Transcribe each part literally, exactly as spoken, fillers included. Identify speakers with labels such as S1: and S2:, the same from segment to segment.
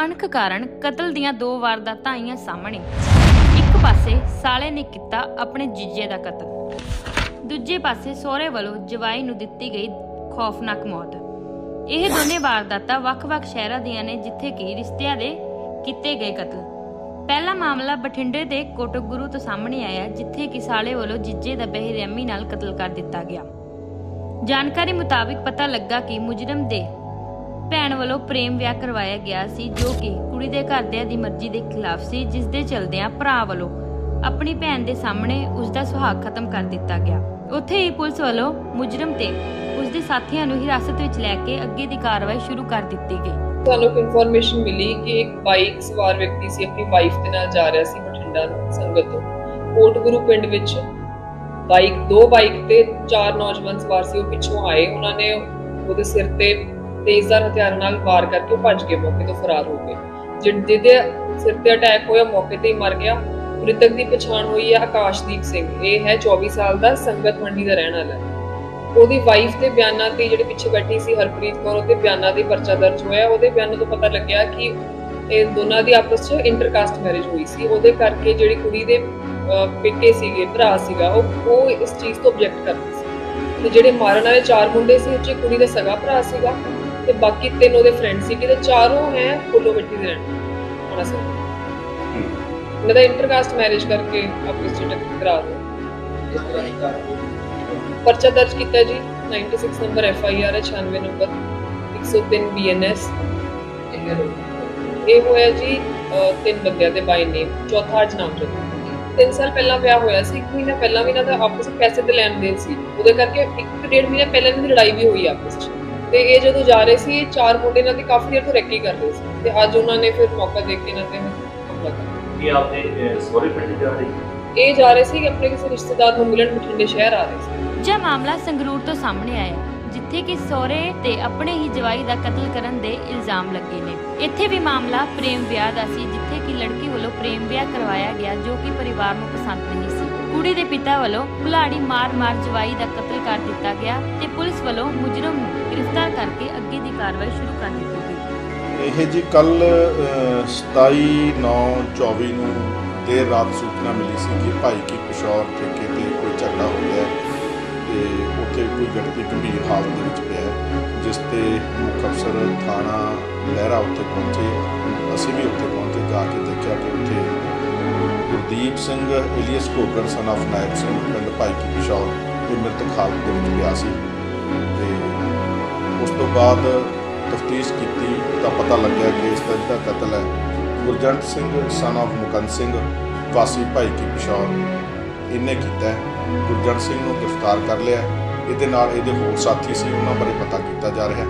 S1: अणख कारण कतल दीआं दो वारदातां आईआं सामने। एक पासे साले ने किता अपने जीजे दा कतल, दूजे पासे सहुरे वल्लों जवाई नूं दित्ती गई खौफनाक मौत। ਇਹ ਦੋਨੇ ਵਾਰਦਾਤਾਂ ਵੱਖ-ਵੱਖ ਸ਼ਹਿਰਾਂ ਦੀਆਂ ਨੇ ਜਿੱਥੇ ਕਿ ਰਿਸ਼ਤਿਆਂ ਦੇ ਕੀਤੇ ਗਏ ਕਤਲ। ਪਹਿਲਾ ਮਾਮਲਾ ਬਠਿੰਡੇ ਦੇ ਕੋਟਕਗੁਰੂ ਤੋਂ ਸਾਹਮਣੇ ਆਇਆ ਜਿੱਥੇ ਕਿ ਸਾਲੇ ਵੱਲੋਂ ਜੀਜੇ ਦਾ ਬੇਰਹਿਮੀ ਨਾਲ ਕਤਲ ਕਰ ਦਿੱਤਾ ਗਿਆ। ਜਾਣਕਾਰੀ ਮੁਤਾਬਿਕ ਪਤਾ ਲੱਗਾ ਕਿ ਮੁਜਰਮ ਦੇ ਭੈਣ ਵੱਲੋਂ ਪ੍ਰੇਮ ਵਿਆਹ ਕਰਵਾਇਆ ਗਿਆ ਸੀ ਜੋ ਕਿ ਕੁੜੀ ਦੇ ਘਰਦਿਆਂ ਦੀ ਮਰਜ਼ੀ ਦੇ ਖਿਲਾਫ ਸੀ, ਜਿਸ ਦੇ ਚਲਦਿਆਂ ਭਰਾ ਵੱਲੋਂ ਆਪਣੀ ਭੈਣ ਦੇ ਸਾਹਮਣੇ ਉਸ ਦਾ ਸੁਹਾਗ ਖਤਮ ਕਰ ਦਿੱਤਾ ਗਿਆ। ਉੱਥੇ ਹੀ ਪੁਲਿਸ ਵੱਲੋਂ ਮੁਜਰਮ ਤੇ ਉਸ ਦੇ ਸਾਥੀਆਂ ਨੂੰ ਹਿਰਾਸਤ ਵਿੱਚ ਲੈ ਕੇ ਅੱਗੇ ਦੀ ਕਾਰਵਾਈ ਸ਼ੁਰੂ ਕਰ ਦਿੱਤੀ ਗਈ।
S2: ਸਾਨੂੰ ਇਨਫੋਰਮੇਸ਼ਨ ਮਿਲੀ ਕਿ ਇੱਕ ਬਾਈਕ ਸਵਾਰ ਵਿਅਕਤੀ ਸੀ ਆਪਣੀ ਵਾਈਫ ਦੇ ਨਾਲ ਜਾ ਰਿਹਾ ਸੀ ਬਠਿੰਡਾ ਸੰਗਤ ਤੋਂ ਕੋਟਗੁਰੂ ਪਿੰਡ ਵਿੱਚ। ਬਾਈਕ ਦੋ ਬਾਈਕ ਤੇ ਚਾਰ ਨੌਜਵਾਨ ਸਵਾਰ ਸੀ, ਉਹ ਪਿੱਛੋਂ ਆਏ। ਉਹਨਾਂ ਨੇ ਉਹਦੇ ਸਿਰ ਤੇ ਤੇਜ਼ਧਾਰ ਹਥਿਆਰਾਂ ਨਾਲ ਵਾਰ ਕਰਕੇ ਭੱਜ ਕੇ ਮੌਕੇ ਤੋਂ ਫਰਾਰ ਹੋ ਗਏ। ਜਿਹਦੇ ਸਿਰ ਤੇ ਅਟੈਕ ਹੋਇਆ ਮੌਕੇ ਤੇ ਹੀ ਮਰ ਗਿਆ। ਮ੍ਰਿਤਕ ਦੀ ਪਛਾਣ ਹੋਈ ਹੈ ਆਕਾਸ਼ਦੀਪ ਸਿੰਘ। ਇਹ ਹੈ ਚੌਵੀ ਸਾਲ ਦਾ, ਸੰਗਤ ਮੰਡੀ ਦਾ ਰਹਿਣ ਵਾਲਾ ਹੈ। ਉਹਦੀ ਵਾਈਫ ਦੇ ਬਿਆਨਾਂ ਤੇ ਜਿਹੜੇ ਪਿੱਛੇ ਬੈਠੀ ਸੀ ਹਰਪ੍ਰੀਤ ਕੌਰ, ਉਹਦੇ ਬਿਆਨਾਂ ਦੇ ਪਰਚਾ ਦਰਜ ਹੋਇਆ। ਉਹਦੇ ਬਿਆਨਾਂ ਤੋਂ ਪਤਾ ਲੱਗਿਆ ਕਿ ਇਹ ਦੋਨਾਂ ਦੀ ਆਪਸ 'ਚ ਇੰਟਰਕਾਸਟ ਮੈਰਿਜ ਹੋਈ ਸੀ। ਉਹਦੇ ਕਰਕੇ ਜਿਹੜੀ ਕੁੜੀ ਦੇ ਪੇਕੇ ਸੀਗੇ, ਭਰਾ ਸੀਗਾ, ਉਹ ਉਹ ਇਸ ਚੀਜ਼ ਤੋਂ ਆਬਜੈਕਟ ਕਰਦੇ ਸੀ। ਤੇ ਜਿਹੜੇ ਮਾਰਨ ਵਾਲੇ ਚਾਰ ਮੁੰਡੇ ਸੀ, ਉਹ 'ਚ ਕੁੜੀ ਦਾ ਸਗਾ ਭਰਾ ਸੀਗਾ ਤੇ ਬਾਕੀ ਤਿੰਨ ਉਹਦੇ ਫਰੈਂਡ ਸੀਗੇ ਤੇ ਚਾਰੋਂ ਹੈ ਫੁੱਲੋ ਮਿੱਟੀ ਦੇ ਰਹਿਣ ਵਾਲਾ ਸੀ। ਇਹਨਾਂ ਦਾ ਇੰਟਰਕਾਸਟ ਮੈਰਿਜ ਕਰਕੇ ਆਪਸ 'ਚ ਟਕਰਾ ਦੋ पर्चा दर्ज किया जी। छियानवे नंबर एफ आई आर है, छियानवे नंबर एक सौ तीन बी एन एस। ये होया जी तीन बंदियां दे बाय नेम। चौथा अज नामजद। तीन साल पहला ब्याह होया सी। एक महीना पहला भी इन्हां दा आपस में पैसे दे लैन देन सी, उहदे करके एक डेढ़ महीना पहले इन्हां दी लड़ाई भी हुई आपस में। ते ये जदों जा रहे सी, चार मुंडे इन्हां दी काफी देर तो रैकी कर रहे सी ते अज उन्हां ने फिर मौका देख के इन्हां ते हमला कर दिया।
S3: ये आपने सौरे पिंड जा रही
S2: ये जा रहे सी अपने किसी रिश्तेदार नूं मिलन बठिंडे शहर आ रहे सी।
S1: ਦੂਜਾ ਮਾਮਲਾ ਸੰਗਰੂਰ ਤੋਂ ਸਾਹਮਣੇ ਆਇਆ ਜਿੱਥੇ ਕਿ ਸਹੁਰੇ ਤੇ ਆਪਣੇ ਹੀ ਜਵਾਈ ਦਾ ਕਤਲ ਕਰਨ ਦੇ ਇਲਜ਼ਾਮ ਲੱਗੇ ਨੇ। ਇੱਥੇ ਵੀ ਮਾਮਲਾ ਪ੍ਰੇਮ ਵਿਆਹ ਦਾ ਸੀ ਜਿੱਥੇ ਕਿ ਲੜਕੀ ਵੱਲੋਂ ਪ੍ਰੇਮ ਵਿਆਹ ਕਰਵਾਇਆ ਗਿਆ ਜੋ ਕਿ ਪਰਿਵਾਰ ਨੂੰ ਪਸੰਦ ਨਹੀਂ ਸੀ। ਕੁੜੀ ਦੇ ਪਿਤਾ ਵੱਲੋਂ ਕੁਲਾੜੀ ਮਾਰ-ਮਾਰ ਜਵਾਈ ਦਾ ਕਤਲ ਕਰ ਦਿੱਤਾ ਗਿਆ ਤੇ ਪੁਲਿਸ ਵੱਲੋਂ ਮੁਜਰਮ ਨੂੰ ਗ੍ਰਿਫਤਾਰ ਕਰਕੇ ਅੱਗੇ ਦੀ ਕਾਰਵਾਈ ਸ਼ੁਰੂ ਕਰ ਦਿੱਤੀ ਗਈ।
S4: ਇਹ ਜੀ ਕੱਲ ਸਤਾਈ ਨੌ ਚੌਵੀ ਨੂੰ ਦੇਰ ਰਾਤ ਸੂਚਨਾ ਮਿਲੀ ਸੀ ਕਿ ਭਾਈ ਕੀ ਪਿਸ਼ੌਰ ਠੇਕੇ ਤੇ ਕੋਈ ਝਗੜਾ ਹੋ ਗਿਆ ਤੇ ਉੱਥੇ ਕੋਈ ਵਿਅਕਤੀ ਗੰਭੀਰ ਹਾਲਤ ਦੇ ਵਿੱਚ ਪਿਆ, ਜਿਸ ਤੇ ਮੁੱਖ ਅਫਸਰ ਥਾਣਾ ਲਹਿਰਾ ਉੱਥੇ ਪਹੁੰਚੇ। ਅਸੀਂ ਵੀ ਉੱਥੇ ਪਹੁੰਚੇ, ਜਾ ਕੇ ਦੇਖਿਆ ਕਿ ਉੱਥੇ Gurdeep Singh alias Ghoghar son of Naib Singh ਪਿੰਡ ਭਾਈ ਕੀ ਪਿਸ਼ੌਰ ਦੇ ਮ੍ਰਿਤਕ ਹਾਲਤ ਦੇ ਵਿੱਚ ਪਿਆ ਸੀ। ਤੇ ਉਸ ਤੋਂ ਬਾਅਦ ਤਫਤੀਸ਼ ਕੀਤੀ ਤਾਂ ਪਤਾ ਲੱਗਿਆ ਕਿ ਇਸ ਦਾ ਜਿਹੜਾ ਕਤਲ ਹੈ ਗੁਰਜੰਟ ਸਿੰਘ ਸਨ ਆਫ ਮੁਕੰਦ ਸਿੰਘ ਵਾਸੀ ਭਾਈ ਕੀ ਪਿਸ਼ੌਰ ਇਹਨੇ ਕੀਤਾ ਹੈ। ਗੁਰਜੰਟ ਸਿੰਘ ਨੂੰ ਗ੍ਰਿਫਤਾਰ ਕਰ ਲਿਆ। ਇਹਦੇ ਨਾਲ ਇਹਦੇ ਹੋਰ ਸਾਥੀ ਸੀ, ਉਹਨਾਂ ਬਾਰੇ ਪਤਾ ਕੀਤਾ ਜਾ ਰਿਹਾ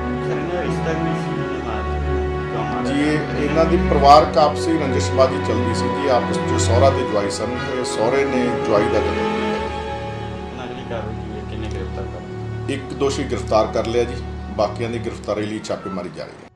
S4: ਜੀ। ਇਹਨਾਂ ਦੀ ਪਰਿਵਾਰਕ ਆਪਸੀ ਰੰਜਿਸ਼ਬਾਜ਼ੀ ਚੱਲਦੀ ਸੀ ਜੀ, ਆਪਸ ਵਿੱਚ ਸਹੁਰਾ ਤੇ ਜਵਾਈ ਸਨ। ਇਹ ਸਹੁਰੇ ਨੇ ਜਵਾਈ ਦਾ ਕਤਲ ਕੀਤਾ। ਇੱਕ ਦੋਸ਼ੀ ਗ੍ਰਿਫਤਾਰ ਕਰ ਲਿਆ ਜੀ, ਬਾਕੀਆਂ ਦੀ ਗ੍ਰਿਫਤਾਰੀ ਲਈ ਛਾਪੇਮਾਰੀ ਜਾਰੀ ਹੈ।